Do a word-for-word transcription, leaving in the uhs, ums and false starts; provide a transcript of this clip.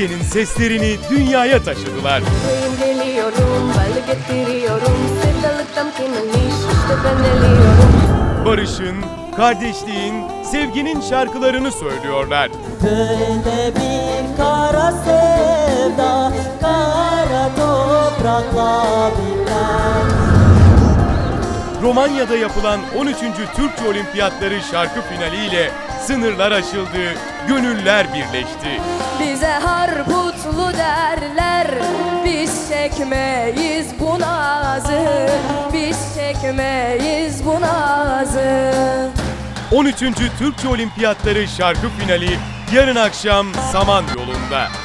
Türkiye'nin seslerini dünyaya taşıdılar. Köyüm geliyorum, balı getiriyorum, sevdalık temkinlenmiş, işte ben geliyorum. Barışın, kardeşliğin, sevginin şarkılarını söylüyorlar. Böyle bir kara sevda, kara toprakla biter. Romanya'da yapılan on üçüncü Türkçe Olimpiyatları şarkı finaliyle sınırlar aşıldı, gönüller birleşti. Bize harputlu derler, biz çekmeyiz bu nazı, biz çekmeyiz bu nazı. on üçüncü Türkçe Olimpiyatları şarkı finali yarın akşam Samanyolu'nda.